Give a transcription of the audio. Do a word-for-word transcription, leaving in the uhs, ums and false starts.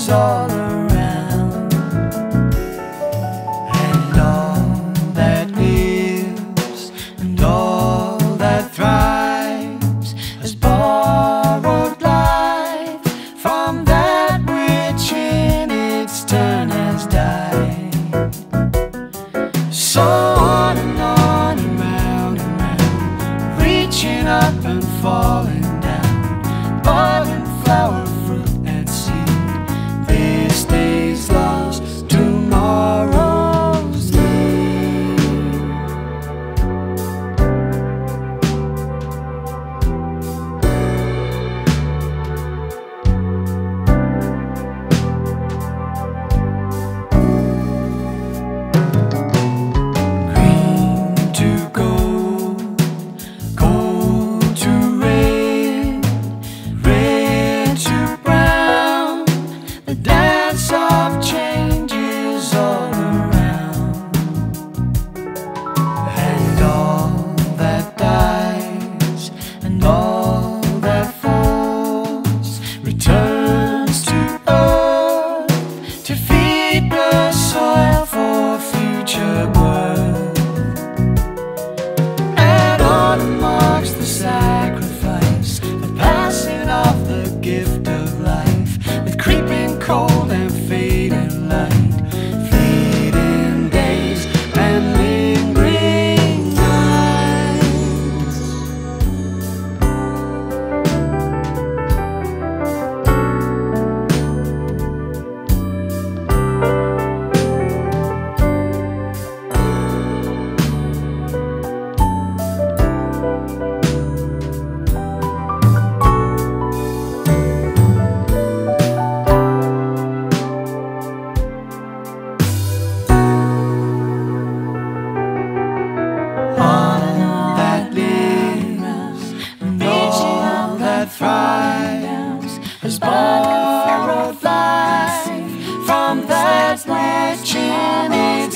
changes all around, and all that lives and all that thrives has borrowed life from that which in its turn has died. So on and on and round and round, reaching up and falling down, bud and flower, fruit and seed, this day's lost, tomorrow's need. Green to gold, gold to red, red to brown, the dance of changes all around, and all that dies and all that falls returns to earth to feed the soil for future birth. And autumn marks the sacrifice, the passing of the gift of life, with creeping cold and fading light, fleeting days and lingering nights. All that lives and all that thrives has borrowed life from that which in its